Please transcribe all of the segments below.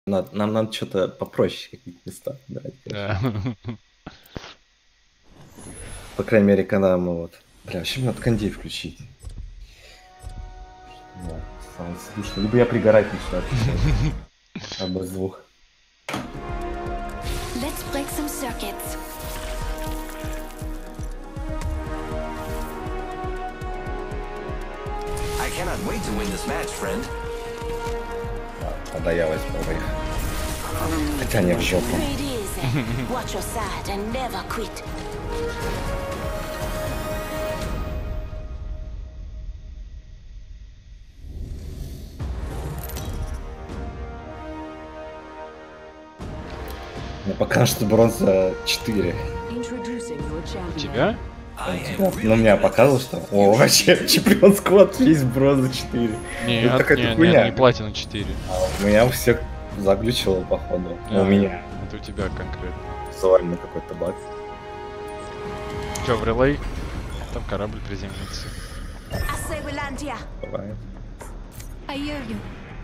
Нам надо что-то попроще, какие-то места брать. Да. По крайней мере, когда мы вот... Бля, вообще надо кондей включить. Да, становится душно. Либо я пригорать начинаю. Або звук. Let's break some circuits. I cannot wait to win this match, friend. Тогда я возьму их. Хотя не в жопу. Pretty easy. Watch your side and never quit. Но пока что бронза 4. У тебя? Ну, меня показывал, что... О, вообще, чемпион сквад есть бронза 4. Нет, какая-то нет, хуйня. не платина 4. У меня всех заглючило, походу. У меня. Это у тебя конкретно. Визуально какой-то баг. Че, в релей? Там корабль приземлится. I say we land here. Бывает. I hear you.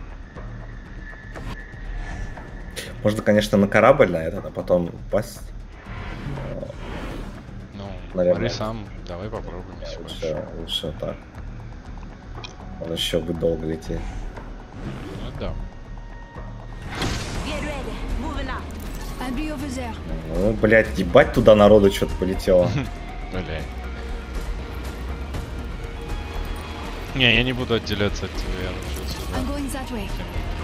Можно, конечно, на корабль на этот, а потом упасть. Ну, Наверное. смотри сам, давай попробуем, если хочешь. Лучше так. Он еще будет долго лететь. Ну да. Get ready. Moving up. I'll be over there. Ну, блядь, ебать туда народу что-то полетело. Бля. Не, я не буду отделяться от тебя, я лучше сюда. I'm going that way.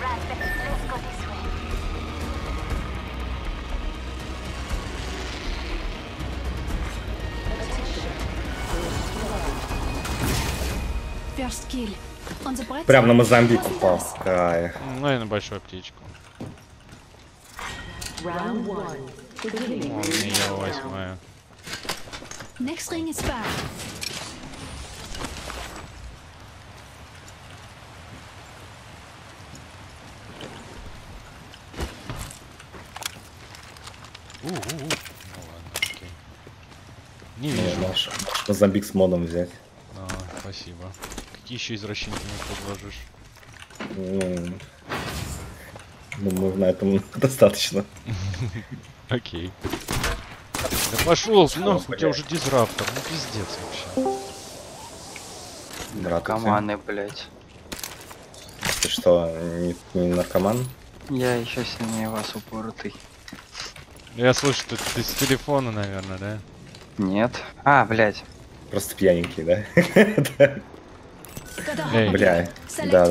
First kill. On the bright Прям на side, Мозамбик what's упал. this? Кайф. Ну и на большую птичку. Round 1. О, Beginning. я возьму. Next ring is far. Ну ладно, окей. Не Ну, вижу. наш Мозамбик с модом взять. А, спасибо. Какие еще извращения ты мне предложишь? Думаю, на этом достаточно. Окей. Да пошел, нахуй, у тебя уже дизраптор. Ну пиздец вообще. Брат, Команы, блять. ты что, не наркоман? Я еще сильнее вас упоротый. Я слышу, что ты с телефона, наверное, да? Нет. А, блять. Просто пьяненький, да? Эй. Бля. Да.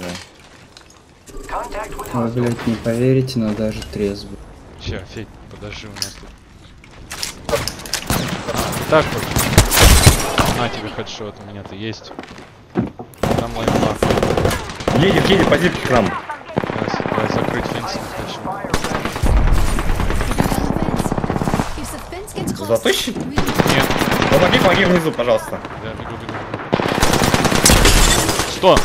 Вы, блядь, не поверите, но даже трезвый. Ща, Федь, подожди, у нас тут. Так вот. На тебе хедшот, у меня-то есть. Там лайфхак. Едет по зипке к нам. Я закрыть фенс не хочу. If the fence gets crossed, Затащит? we Нет, Помоги внизу, пожалуйста. я бегу. Что?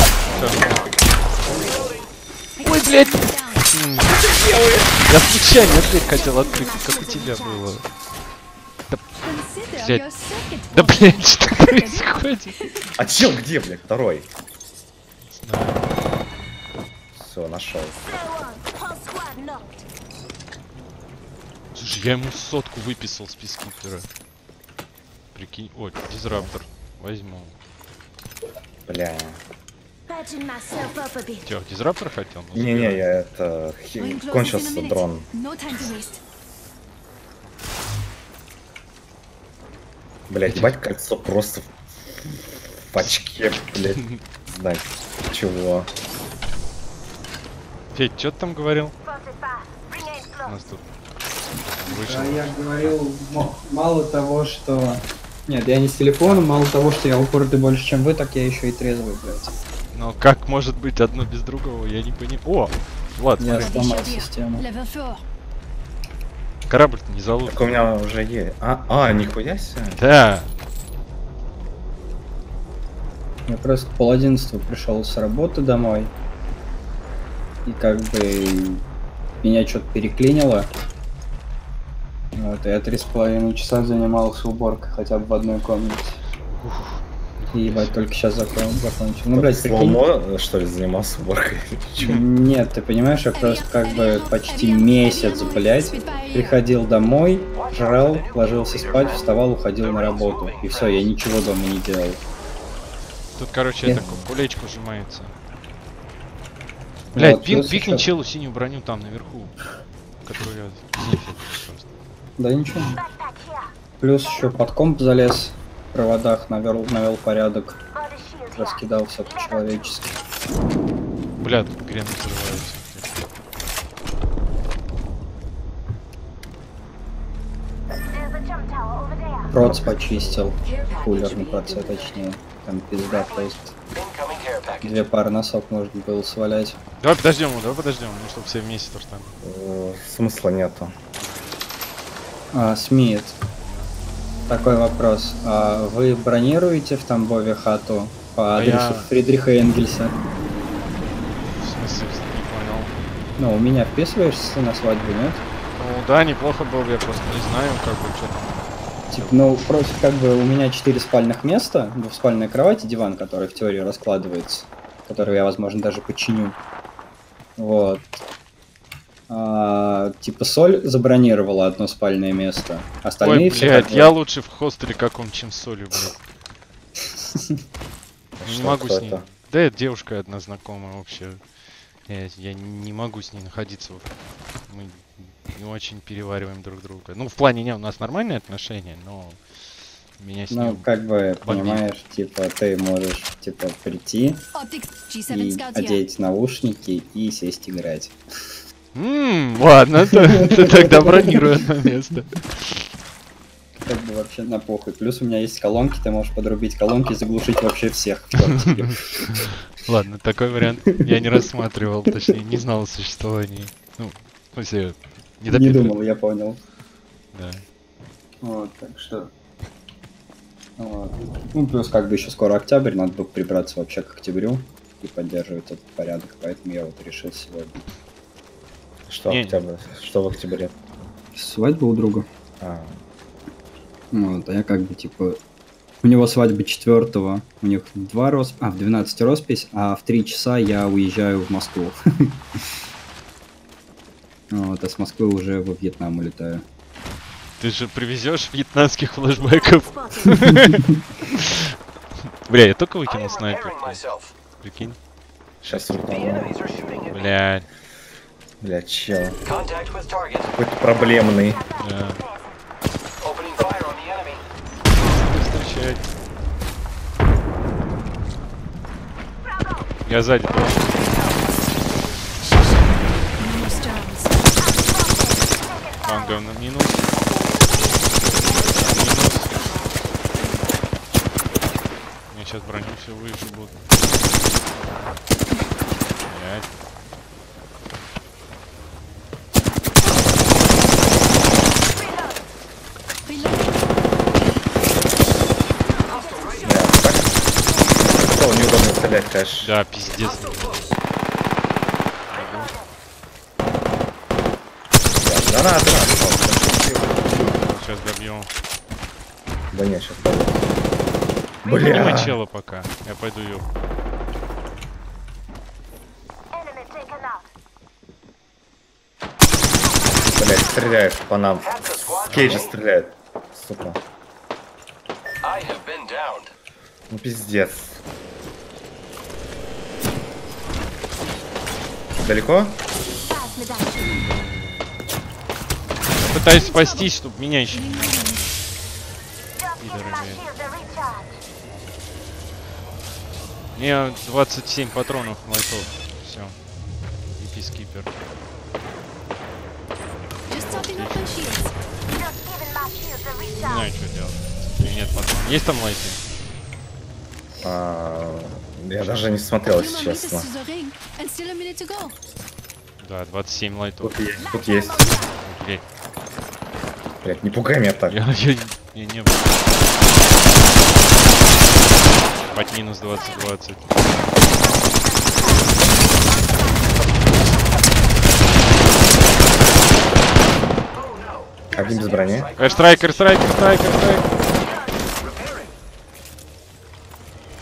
Ой, блядь! down. Я случайно дверь хотел открыть, как у тебя было. Consider Блядь. your circuit Да board. блядь, что происходит? А чел где, блядь? Второй. Не знаю. Все, нашел. Whole squad knocked. Слушай, я ему сотку выписал с пискипера. Прикинь. Ой, дизраптор. Возьму. Бля. Patching myself up a bit. Чё, дизраптор хотел? Ну, Не, забирай. я это... Ring closes in a Кончился minute. дрон. No time to waste. Блядь, ебать, кольцо просто в очке, блядь. Знать чего. Федь, что ты там говорил? У нас тут вышел. А я говорил, мало того, что... Нет, я не с телефона, мало того, что я упоротый больше, чем вы, так я еще и трезвый, блядь. Но как может быть одно без другого, я не понимаю. О! Влад, Я смотри, сломал Еще систему. Level 4. корабль-то не залут. Так у меня уже есть. Нихуя себе. Да. Я просто к 11 пришел с работы домой. И как бы меня что-то переклинило. Вот, и я 3,5 часа занимался уборкой хотя бы в одной комнате. И ебать, только сейчас закончил. Ну, блядь, прикинь. Слоумо, что ли, занимался уборкой? Чё? Нет, ты понимаешь, я просто как бы почти месяц, блядь, приходил домой, жрал, ложился спать, вставал, уходил на работу. И все, я ничего дома не делал. Тут, короче, Нет. это кулечко сжимается. Блять, Вот, плюс пикни ещё- челу синюю броню там наверху. Которую я... Нефиг просто. Да ничего. Плюс еще под комп залез, в проводах навел порядок, Body shield here. раскидал все по-человечески. Бля, тут грен взрывается. There's a jump tower over there. Проц почистил, кулер на проце точнее. Там пизда просто. Incoming care package. 2 пары носок можно было свалять. Давай подождем, ну чтобы все вместе тоже там. Смысла нету. Смит. Такой вопрос. Вы бронируете в Тамбове хату по адресу я- Фридриха Энгельса? В смысле, не понял. Ну, у меня вписываешься на свадьбу, нет? Ну да, неплохо было, я просто не знаю, как бы что там. Типа, ну, просто как бы у меня 4 спальных места, двухспальная кровать и диван, который в теории раскладывается, который я, возможно, даже починю. Вот. Типа, Соль забронировала одно спальное место. Остальные Ой, все блядь, как бы- я лучше в хостеле каком, чем с солью, блядь. Не Что, могу кто с ней. это? Да, это девушка одна знакомая вообще. Я не могу с ней находиться. Мы не очень перевариваем друг друга. Ну, в плане, не, у нас нормальные отношения, но меня с Ну, ним... как бы, бомбит. понимаешь, типа, ты можешь, типа, прийти Optics G7 и Scout here. одеть наушники и сесть играть. Ладно, ты тогда бронируй одно место. Как бы вообще на похуй. Плюс у меня есть колонки, ты можешь подрубить колонки и заглушить вообще всех в квартире. Ладно, такой вариант я не рассматривал, точнее, не знал о существовании. Ну, в смысле, не Не допитывал. думал, я понял. Да. Вот, так что... Вот. Ну, плюс как бы еще скоро октябрь, надо бы прибраться вообще к октябрю и поддерживать этот порядок, поэтому я вот решил сегодня. Что, Не. октябрь? Что в октябре? Свадьба у друга. А, Вот, а я как бы типа... У него свадьба 4-го, у них в 12 роспись, а в 3 часа я уезжаю в Москву. Вот, а с Москвы уже во Вьетнам улетаю. Ты же привезешь вьетнамских флешбеков. Spotted. Бля, я только I выкинул am снайпер. repairing myself. Прикинь. сейчас The enemies are shooting at me. Блядь. Бля, чел. Contact with target. Какой-то проблемный. Да. Opening fire on the enemy. Встречать. Я сзади тоже. No stones. Манго на минус. Минус. Мне сейчас броню все выживут. Блядь. Бля, так стало неудобно стрелять, конечно. Да, пиздец. Да, Сейчас добьем. да нет, сейчас добью. Бля. Бля. Чела пока. Я пойду ее. Enemy taken out. Блять, стреляет по нам. Half the squad Кейджи remain. стреляет. Сука. I have been downed. Ну пиздец. Далеко? Pass me that shield. Пытаюсь спастись, чтобы меня еще. Just give Пидоры, my блядь. shield a recharge. Мне 27 патронов лайтов. Все. И пискипер. Just topping up my shields. Just giving my shield a Не recharge. знаю, что делать. У меня нет патронов. Есть там лайты? Я даже не смотрел, Few если more meters честно. to the ring, and still a minute to go. Да, 27 лайтов. Тут есть, тут есть. Блять, Блять, не пугай меня так. я не был. Под минус 20-20. Один без брони. Страйкер.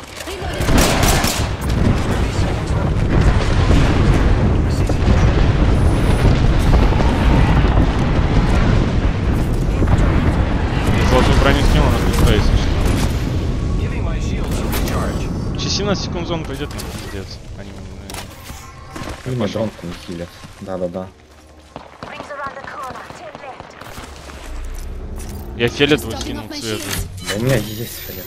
нас секунд зон пойдет, нам пиздец. Они... Мне дронку не хилят. Да-да-да. Rings around the corner. Take left. Я фиолетовый Just topping скинул up my цвет. shields. Да у меня есть фиолет.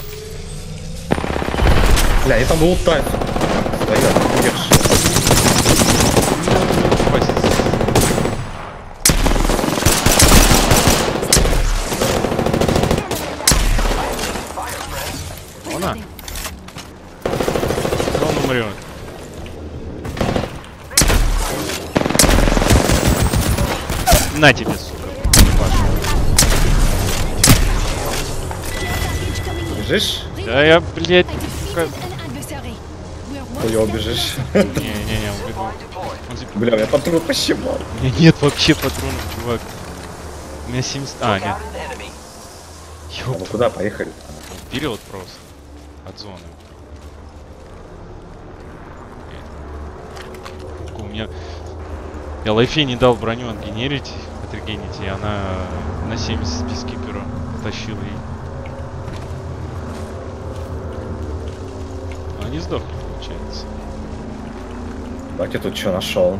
Бля, и там лутают. Стоят, держи. Она. Он умрет. На тебе, сука. Паша. Бежишь? Да я, блядь, I defeated an adversary. We're one Хуё step бежишь. closer. не-не-не, убегу. Он Бля, у меня патрон пощипал. У меня нет вообще патронов, чувак. У меня 70... А, нет. Out an enemy. А мы куда поехали? Вперед просто. От зоны. У меня... Я лайфе не дал броню отгенерить, отрегенить, и она на 70 пискипера тащила и... А не сдохли, получается. Бать, я тут что нашел?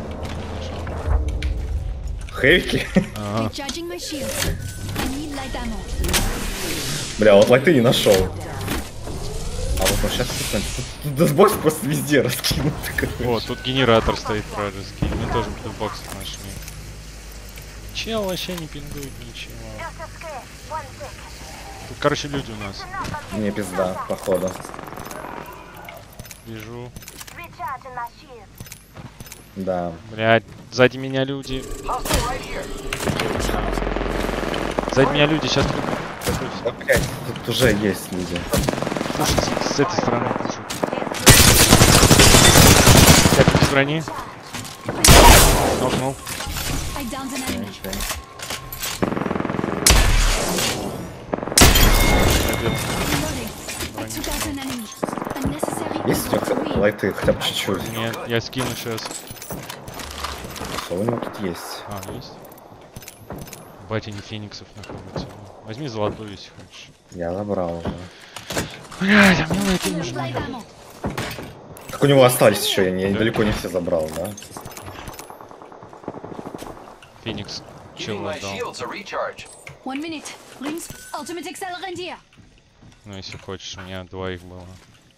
Хейки? Ага. Recharging my shields. I need light ammo. Бля, вот лайты не нашел. А вот сейчас тут десбокс просто везде раскинут. Вот, тут генератор стоит вражеский. Мы тоже бокс нашли. Чел вообще не пингует ничего. Just a square. 1 sec. Тут, короче, люди у нас. Не пизда, походу. Вижу. Recharging my shields. Да. Блядь, сзади меня люди. Hostile right here. Сзади меня люди, сейчас Опять, тут уже есть люди. кушать с этой стороны кушают. Я тут в стороне. Нокнул. I downed an enemy. Ничего. Reloading. I took out an enemy. Unnecessary Есть у effort to тебя win. лайты, хотя бы чуть-чуть. Нет, я скину сейчас. Что у него тут есть? А, есть? Батя не фениксов находится. Возьми золотой, если хочешь. Я забрал уже. Блядь, а мне лайты Full of нужны. light ammo. Так у него остались еще, я далеко не все забрал, да? Феникс. Giving Чел my отдал. shields a recharge. 1 minute. Rings. Ultimate accelerant here. Ну, если хочешь, у меня 2 их было.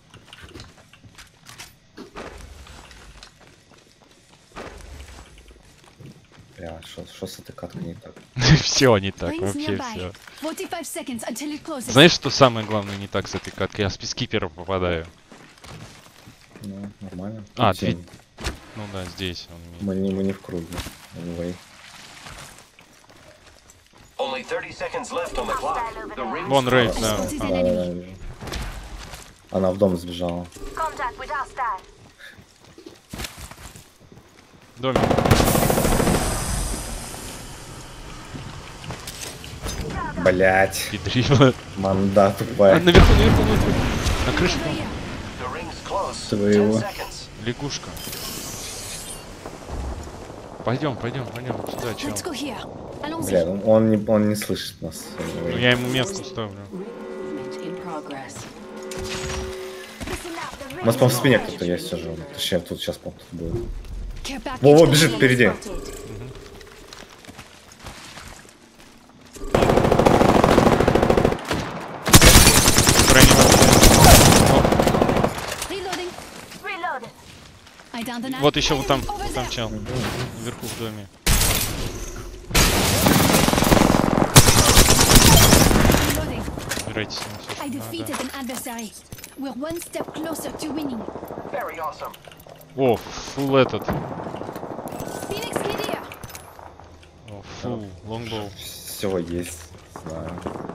Бля, что с этой каткой не так? Все не так, Rings вообще nearby. все. 45 seconds until it closes. Знаешь, что самое главное не так с этой каткой? Я с пискипера попадаю. Ну, нормально. А, Тут тень. Ну да, здесь он имеет. Мы не в круге. Anyway. Only 30 seconds left on the clock. The ring's Вон рейд, close. да. Spotted Да, an да, enemy. да, вижу. Она в дом сбежала. Contact with hostile. Домик. Блять, Педрила. манда А, тупая. наверху. На крыше. Over here. The ring's close. Своего. 10 seconds. Лягушка. Пойдем сюда, чел. Let's go here. Allons-y. Бля, он не слышит нас. Ну я ему метку ставлю. Listen up. The У нас, ring. по-моему, в спине кто-то есть уже. Точнее, тут сейчас, по-моему, тут будет. Care package Во, coming бежит in. впереди. Reloading. Reloaded. I downed an Вот enemy. еще вот там, Over там there. чел. Наверху в доме. Reloading. Убирайте с ним всё, I что defeated надо. an adversary. We're one step closer to winning. Very awesome. О, фул этот. Phoenix Kid here. О, фул, лонгбоу. Все есть. Знаю.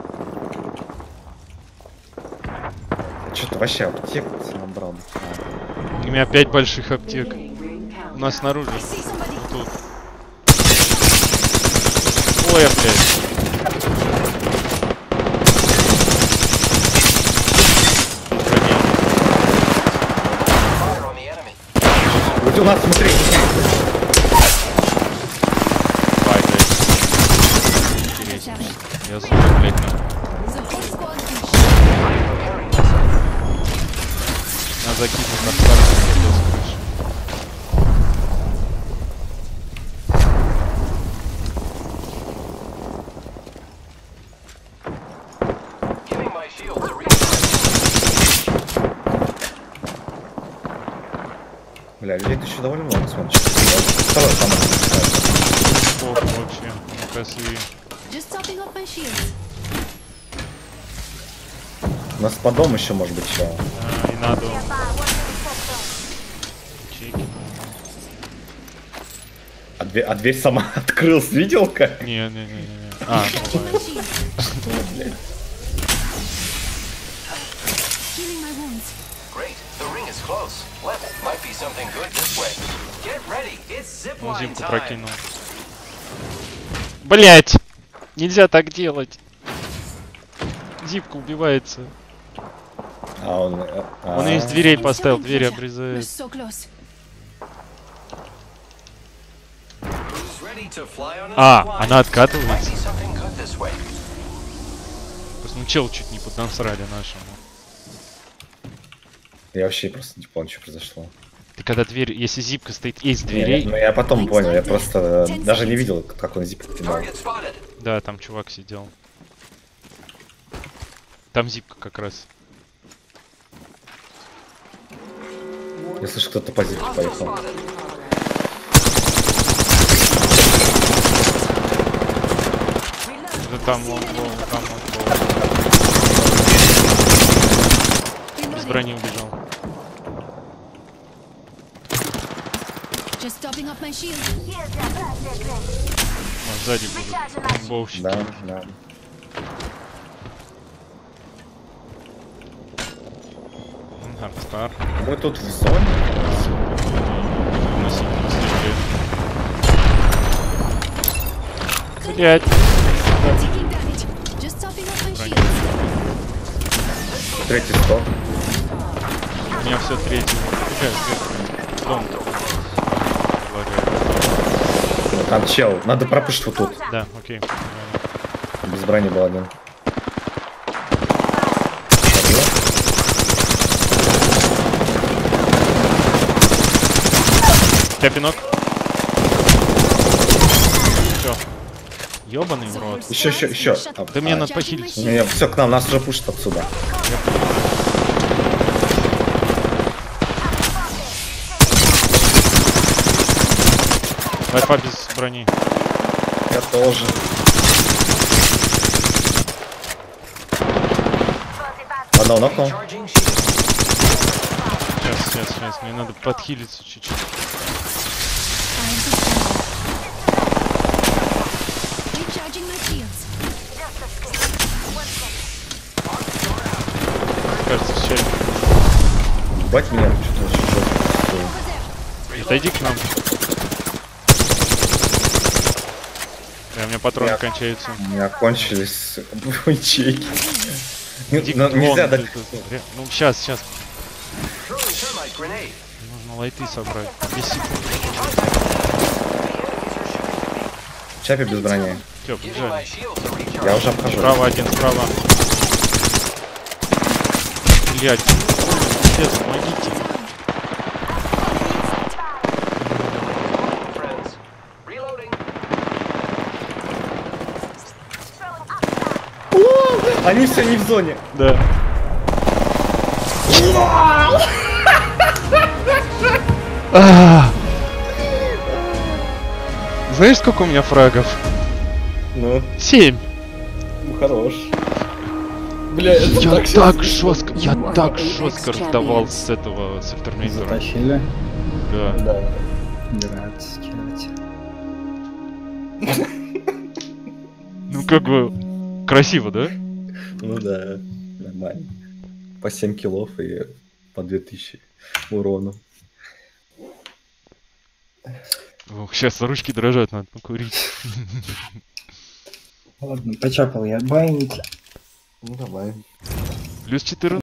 Что-то вообще аптек набрал. У меня 5 больших аптек. У нас снаружи. I see somebody. Тут. Ой, я, блядь. Броня. Fire on the enemy. Вот у нас, смотри. Бай, блядь. Интересно. Я зубы, блядь, на. The whole squad is I'm preparing myself. На довольно много, смотри. Второй самый. Ох, вообще. Красивее. Just topping up my shields. У нас под дом еще может быть чего. И надо чеки. А дверь сама открылась, видел как? Не. А, Charging my бывает. shields. Healing my wounds. Great. The ring is close. Left might be something good this way. Get ready. It's Он zipline зимку time. прокинул. Блять! Нельзя так делать. Зипка убивается. Он из дверей поставил, двери We're обрезает. so close. Who's ready to fly on a А, zipline? она откатывается. Might be something good this way. Ну чел чуть не поднасрали нашему. Я вообще просто не понял, что произошло. Ты когда дверь, если зипка стоит из Ну дверей, я потом понял, я просто даже не видел, как он зип пинал. Target spotted. да, там чувак сидел. Там зипка как раз. Я слышу, кто-то по зипке поехал. Да там он был, там он был. Без брони убежал. Just topping up my shield. Here's your birthday drink. А, сзади будут бомбовщики. Да. Хардстар. Мы тут в зоне. Блять. Taking damage. Just topping up my shields. Третий стол. У меня все третий. Дом. Лагает. Там чел. Надо пропушить вот тут. Да, окей. Без брони был один. Тяпинок. Все. Ёбаный в рот. Еще. Да мне надо похилить. Не, все, к нам, нас уже пушат отсюда. Вайфа без брони. Я тоже. Одного нокнул. Charging shield. Сейчас. Мне надо подхилиться чуть-чуть. Recharging my shields. Кажется, щель. Бать меня, что-то очень жестко. Отойди к нам. У меня патроны Я- кончаются. У меня кончились ячейки. Иди Ну, к нельзя вон, дать. Ну, сейчас. Throwing thermite grenade. Нужно лайты собрать. 10 секунд. Чапи без брони. Всё, Giving my побежали. shield to recharge. Я уже обхожу. Справа один, справа. Блять. Пиздец, помогите. Friends. Reloading. Они все не в зоне. Да. Знаешь, сколько у меня фрагов? Ну, 7. хорош. Бля, это Я так так жестко раздавал с этого, с альтернатора. Затащили. Да. Да. Убираться, делать. Ну как бы красиво, да? Ну да, нормально. По 7 киллов и по 2000 урона. Ох, сейчас ручки дрожат, надо покурить. Ладно, почапал я байники. Ну давай. Плюс 14.